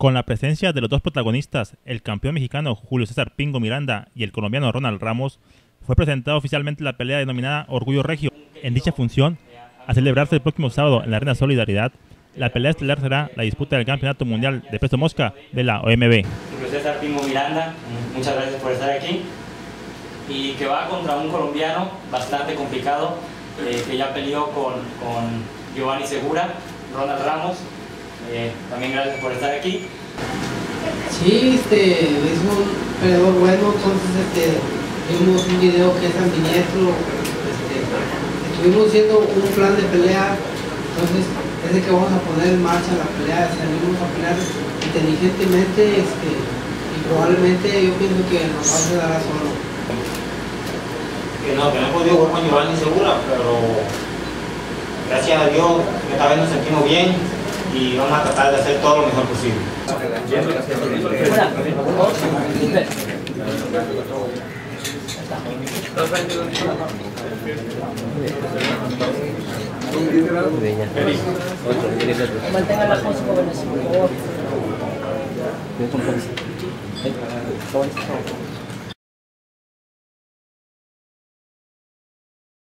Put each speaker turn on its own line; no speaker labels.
Con la presencia de los dos protagonistas, el campeón mexicano Julio César Pingo Miranda y el colombiano Ronald Ramos, fue presentada oficialmente la pelea denominada Orgullo Regio. En dicha función, a celebrarse el próximo sábado en la Arena Solidaridad, la pelea estelar será la disputa del Campeonato Mundial de Peso Mosca de la OMB.
Julio César Pingo Miranda, muchas gracias por estar aquí. Y que va contra un colombiano bastante complicado, que ya peleó con Giovanni Segura, Ronald Ramos. También gracias por estar aquí.
Sí, es un peleador bueno, entonces vimos un video que es ambidiestro, estuvimos haciendo un plan de pelea, entonces es de que vamos a poner en marcha la pelea, salimos a pelear inteligentemente y probablemente yo pienso que nos va a quedar a solo.
Que no he podido jugar con Giovanni Segura, pero gracias a Dios esta vez nos sentimos bien y vamos a tratar de hacer todo lo mejor posible.
Mantenga la pose, jóvenes, por favor.